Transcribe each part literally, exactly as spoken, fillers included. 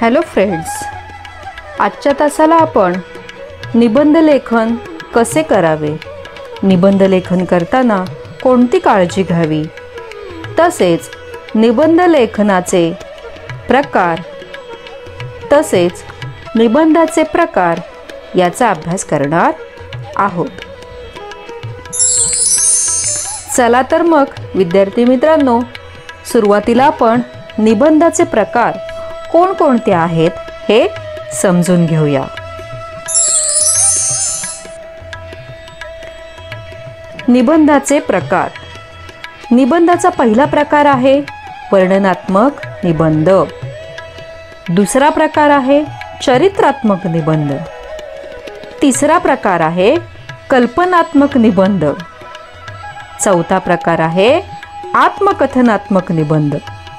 Hello friends, आजच्या तासाला आपण निबंध लेखन कसे करावे, निबंध लेखन करताना कोणती काळजी घ्यावी, तसेच निबंध लेखनाचे प्रकार तसेच निबंधाचे प्रकार याचा अभ्यास करणार आहोत। चला तर मग विद्यार्थी मित्रांनो, सुरुवातीला आपण निबंधाचे प्रकार कोणकोणते आहेत हे समजून घेऊया। निबंधाचे प्रकार। निबंधाचा पहिला प्रकार आहे वर्णनात्मक निबंध। दुसरा प्रकार आहे चरित्रात्मक निबंध। तिसरा प्रकार आहे कल्पनात्मक निबंध। चौथा प्रकार आहे आत्मकथनात्मक निबंध।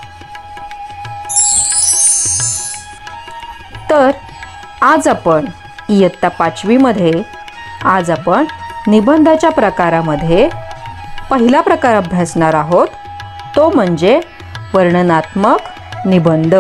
तर आज आपण इयत्ता पाचवी मध्ये आज आपण निबंधाच्या प्रकारामध्ये पहिला प्रकार अभ्यासणार आहोत, तो म्हणजे वर्णनात्मक निबंध।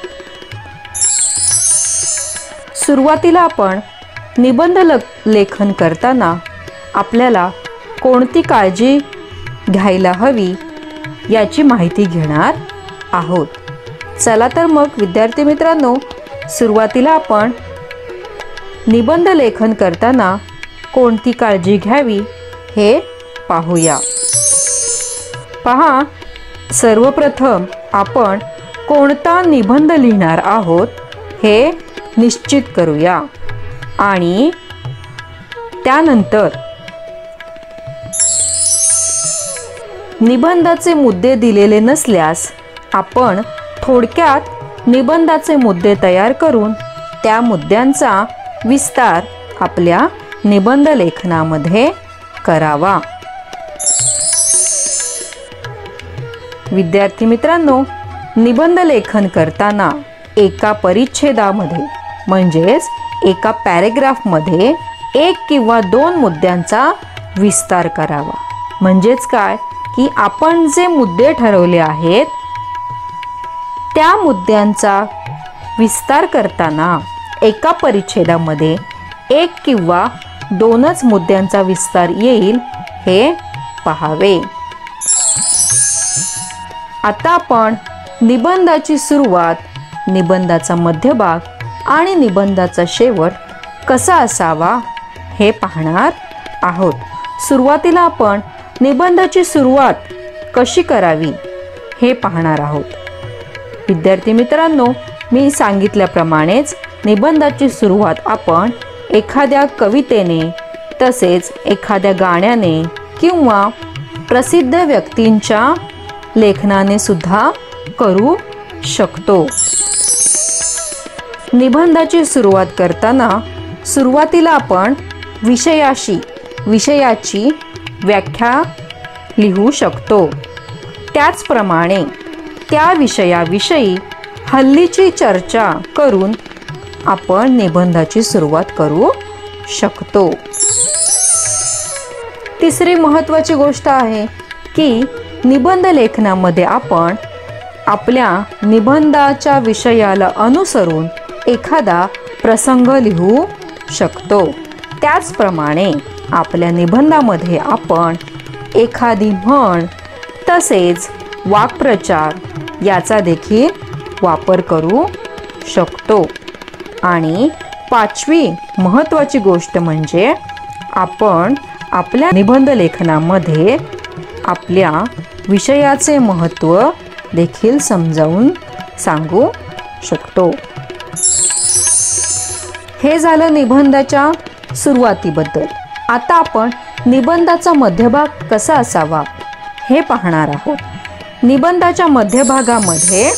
सुरुवातीला आपण निबंध लेखन करताना आपल्याला कोणती काळजी घ्यायला हवी याची माहिती घेणार आहोत। चला तर मग विद्यार्थी मित्रांनो, सुरुवातीला आपण निबंध लेखन करताना कोणती काळजी घ्यावी हे पाहूया। पहा, सर्वप्रथम आपण कोणता निबंध लिहिणार आहोत हे निश्चित करूया आणि त्यानंतर निबंधाचे मुद्दे दिलेले नसल्यास आपण थोडक्यात निबंधाचे मुद्दे तयार करून त्या मुद्द्यांचा विस्तार आपल्या निबंध लेखनामध्ये करावा। विद्यार्थी मित्रांनो, निबंध लेखन करताना एका परिच्छेदामध्ये म्हणजेच एका पॅरेग्राफमध्ये एक किंवा दोन मुद्द्यांचा विस्तार करावा। म्हणजेच काय की आपण जे मुद्दे ठरवले आहेत त्या मुद्द्यांचा विस्तार करताना एका परिच्छेदामध्ये एक किंवा दोनच मुद्द्यांचा विस्तार येईल हे पाहावे। आता आपण निबंधाची सुरुवात, निबंधाचा मध्यभाग आणि निबंधाचा शेवट कसा असावा हे पाहणार आहोत। सुरुवातीला आपण निबंधाची सुरुवात कशी करावी हे पाहणार आहोत। विद्यार्थी मित्रांनो, मी सांगितल्याप्रमाणेच निबंधाची सुरुवात आपण एखाद्या कवितेने तसेच एखाद्या गाण्याने किंवा प्रसिद्ध व्यक्तींच्या लेखनाने सुद्धा करू शकतो। निबंधाची सुरुवात करताना सुरुवातीला आपण विषयाशी विषयाची व्याख्या लिहू शकतो। त्याचप्रमाणे त्या विषयाविषयी हल्लीची चर्चा करून आपण निबंधाची सुरुवात करू शकतो। तिसरी महत्त्वाची गोष्ट आहे की निबंध लेखनामध्ये आपण आपल्या निबंधाच्या विषयाला अनुसरून एखादा प्रसंग लिहू शकतो। त्याचप्रमाणे आपल्या निबंधामध्ये आपण एखादी म्हण तसेच वाक्प्रचार याचा देखील वापर करू शकतो। आणि पाचवी महत्त्वाची गोष्ट म्हणजे आपण आपल्या निबंध लेखनामध्ये आपल्या विषयाचे महत्त्व देखील समजावून सांगू शकतो। हे झालं निबंधाच्या सुरुवातीबद्दल। आता आपण निबंधाचा मध्यभाग कसा असावा हे पाहणार आहोत। निबंधाच्या मध्यभागामध्ये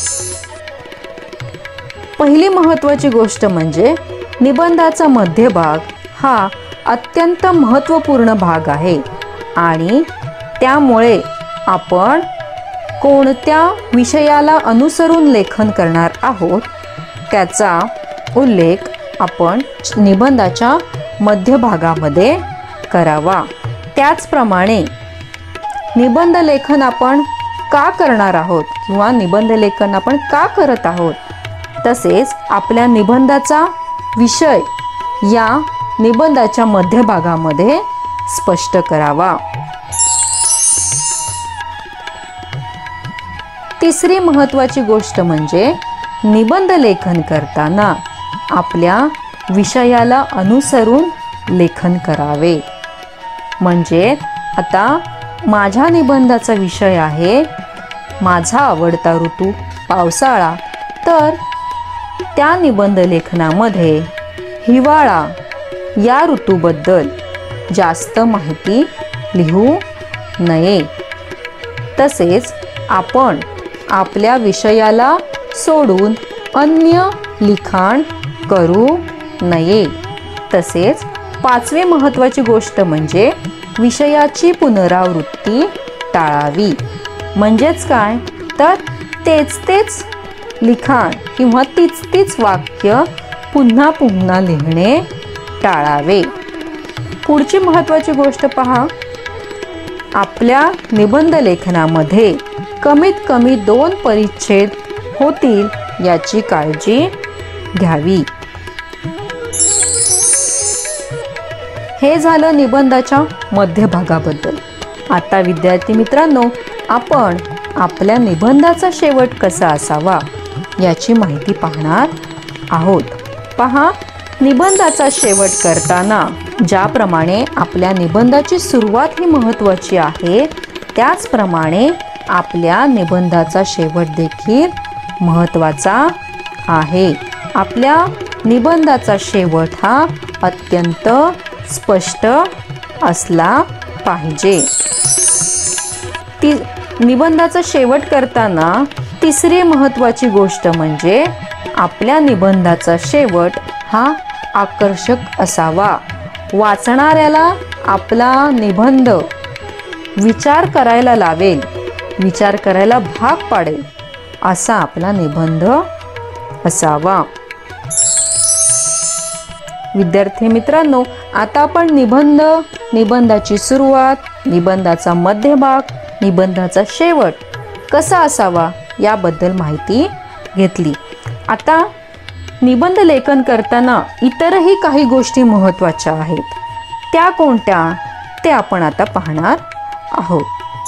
पहिली महत्त्वाची गोष्ट म्हणजे निबंधाचा मध्यभाग हा अत्यंत महत्त्वपूर्ण भाग आहे आणि त्यामुळे आपण कोणत्या विषयाला अनुसरून लेखन करणार आहोत त्याचा उल्लेख आपण निबंधाच्या मध्यभागामध्ये करावा। त्याचप्रमाणे निबंध लेखन आपण का करणार आहोत किंवा निबंध लेखन आपण का करत आहोत तसेच आपल्या निबंधाचा विषय या निबंधाच्या मध्यभागामध्ये स्पष्ट करावा। तिसरी महत्त्वाची गोष्ट म्हणजे निबंध लेखन करताना आपल्या विषयाला अनुसरून लेखन करावे। म्हणजे आता माझ्या निबंधाचा विषय आहे माझा आवडता ऋतू पावसाळा, तर त्या निबंध लेखनामध्ये हिवाळा या ऋतूबद्दल जास्त माहिती लिहू नये। तसेच आपण आपल्या विषयाला सोडून अन्य लिखाण करू नये। तसेच पाचवी महत्त्वाची गोष्ट म्हणजे विषयाची पुनरावृत्ती टाळावी। म्हणजेच काय तर तेच तेच लिखाण किंवा तीच तीच वाक्य पुन्हा पुन्हा लिहिणे टाळावे। पुढची महत्त्वाची गोष्ट पहा, आपल्या निबंध लेखनामध्ये कमीत कमी दोन परिच्छेद होतील याची काळजी घ्यावी। हे झालं निबंधाच्या मध्यभागाबद्दल। आता विद्यार्थी मित्रांनो, आपण आपल्या निबंधाचा शेवट कसा असावा याची माहिती पाहणार आहोत। पहा, निबंधाचा शेवट करताना ज्याप्रमाणे आपल्या निबंधाची सुरुवात ही महत्त्वाची आहे, त्याचप्रमाणे आपल्या निबंधाचा शेवट देखील महत्त्वाचा आहे। आपल्या निबंधाचा शेवट हा अत्यंत स्पष्ट असला पाहिजे। ती निबंधाचा शेवट करताना तिसरी महत्त्वाची गोष्ट म्हणजे आपल्या निबंधाचा शेवट हा आकर्षक असावा। वाचणाऱ्याला आपला निबंध विचार करायला लावेल, विचार करायला भाग पाडेल असा आपला निबंध असावा। विद्यार्थी मित्रांनो, आता आपण निबंध, निबंधाची सुरुवात, निबंधाचा मध्यभाग, निबंधाचा शेवट कसा असावा याबद्दल माहिती घेतली। आता निबंध लेखन करताना इतरही काही गोष्टी महत्त्वाच्या आहेत, त्या कोणत्या ते आपण आता पाहणार आहोत।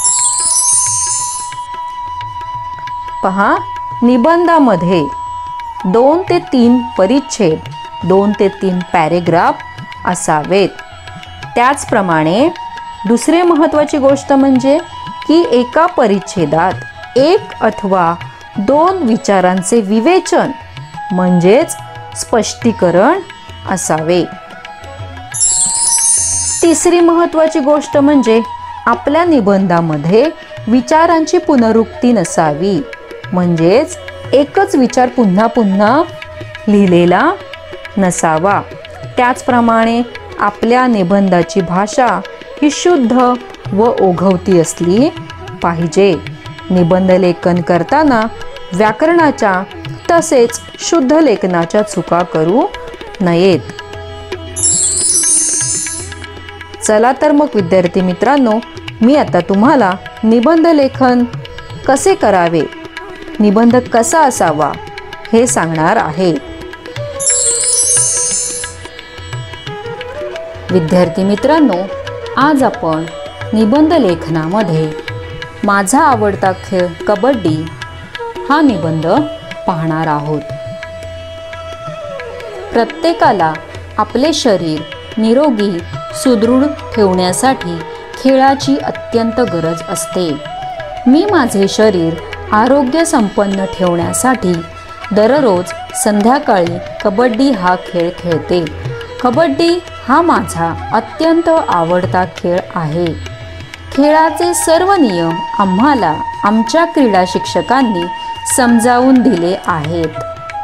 पहा, निबंधामध्ये दोन ते तीन परिच्छेद, दोन ते तीन पॅरेग्राफ असावेत। त्याचप्रमाणे दुसरी महत्त्वाची गोष्ट म्हणजे की एका परिच्छेदात एक अथवा दोन विचारांचे विवेचन म्हणजेच स्पष्टीकरण असावे। तिसरी महत्त्वाची गोष्ट म्हणजे आपल्या निबंधामध्ये विचारांची पुनरुक्ती नसावी, म्हणजेच एकच विचार पुन्हा पुन्हा लिहिलेला नसावा। त्याचप्रमाणे आपल्या निबंधाची भाषा ही शुद्ध व ओघवती असली पाहिजे। निबंध लेखन करताना व्याकरणाच्या तसेच शुद्ध लेखनाच्या चुका करू नयेत। चला तर मग विद्यार्थी मित्रांनो, मी आता तुम्हाला निबंध लेखन कसे करावे, निबंध कसा असावा हे सांगणार आहे। विद्यार्थी मित्रांनो, आज आपण निबंध लेखनामध्ये माझा आवडता खेळ कबड्डी हा निबंध पाहणार आहोत। प्रत्येकाला आपले शरीर निरोगी सुदृढ ठेवण्यासाठी खेळाची अत्यंत गरज असते। मी माझे शरीर आरोग्य संपन्न ठेवण्यासाठी दररोज संध्याकाळी कबड्डी हा खेळ खेळते। कबड्डी हा माझा अत्यंत आवडता खेळ आहे। खेळाचे सर्व नियम आम्हाला आमच्या क्रीडा शिक्षकांनी समजावून दिले आहेत।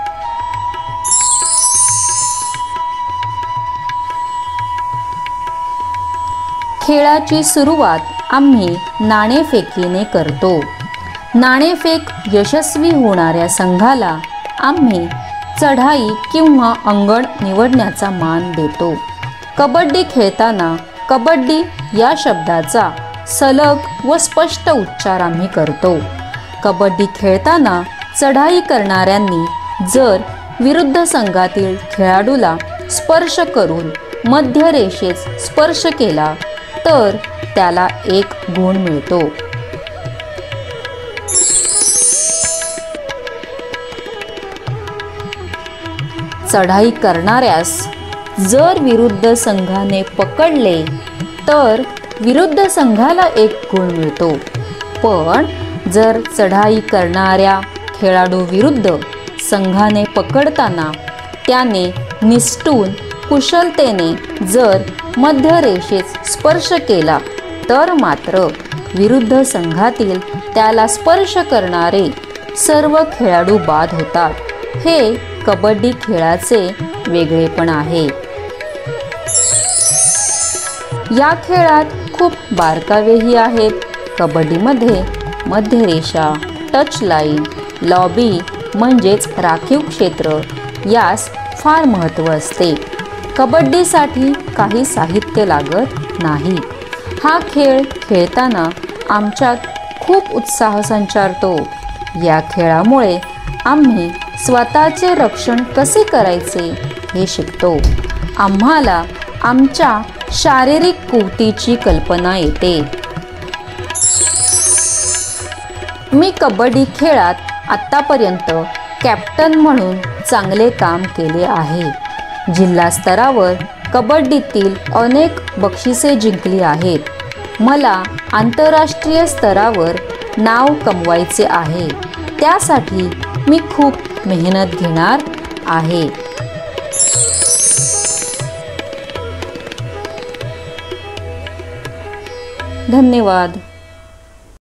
खेळाची सुरुवात आम्ही नाणेफेकीने करतो। नाणेफेक यशस्वी होणाऱ्या संघाला आम्ही चढाई किंवा अंगण निवडण्याचा मान देतो। कबड्डी खेळताना कबड्डी या शब्दाचा सलग व स्पष्ट उच्चार आम्ही करतो। कबड्डी खेळताना चढाई करणाऱ्यांनी जर विरुद्ध संघातील खेळाडूला स्पर्श करून मध्य रेषेस स्पर्श केला तर त्याला एक गुण मिळतो. चढाई करणाऱ्यास जर विरुद्ध संघाने पकडले तर विरुद्ध संघाला एक गुण मिळतो. पण जर चढाई करणाऱ्या खेळाडू विरुद्ध संघाने पकडताना त्याने निसटून कुशलतेने जर मध्य रेषेत स्पर्श केला तर मात्र विरुद्ध संघातील त्याला स्पर्श करणारे सर्व खेळाडू बाद होतात. हे कबड्डी खेळाचे वेगळेपण आहे. या खेळात खूप बारकावेही आहेत. कबड्डीमध्ये मध्यरेषा, टच लाईन, लॉबी म्हणजेच राखीव क्षेत्र यास फार महत्त्व असते. कबड्डीसाठी काही साहित्य लागत नाही. हा खेळ खेळताना आमच्यात खूप उत्साह संचारतो. या खेळामुळे आम्ही स्वतःचे रक्षण कसे करायचे हे शिकतो. आम्हाला आमच्या शारीरिक कुवतीची कल्पना येते. मी कबड्डी खेळात आत्तापर्यंत कॅप्टन म्हणून चांगले काम केले आहे. जिल्हा स्तरावर कबड्डीतील अनेक बक्षिसे जिंकली आहेत. मला आंतरराष्ट्रीय स्तरावर नाव कमवायचे आहे. त्यासाठी मी खूप मेहनत घेणार आहे. धन्यवाद.